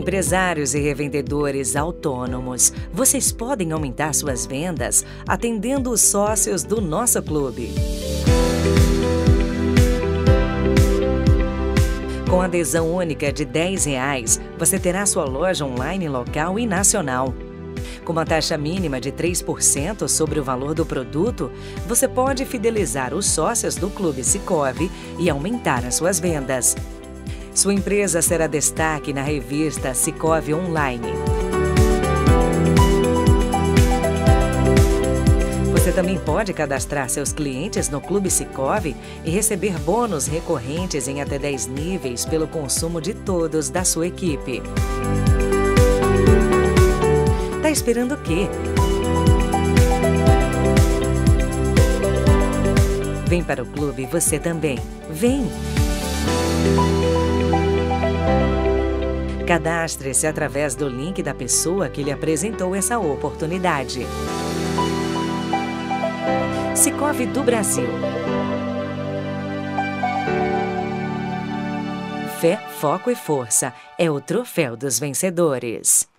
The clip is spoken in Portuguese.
Empresários e revendedores autônomos, vocês podem aumentar suas vendas atendendo os sócios do nosso clube. Com adesão única de R$10, você terá sua loja online local e nacional. Com uma taxa mínima de 3% sobre o valor do produto, você pode fidelizar os sócios do Clube Sicoovi e aumentar as suas vendas. Sua empresa será destaque na revista Sicoovi Online. Você também pode cadastrar seus clientes no Clube Sicoovi e receber bônus recorrentes em até 10 níveis pelo consumo de todos da sua equipe. Tá esperando o quê? Vem para o clube você também. Vem! Cadastre-se através do link da pessoa que lhe apresentou essa oportunidade. Sicoovi do Brasil. Fé, foco e força é o troféu dos vencedores.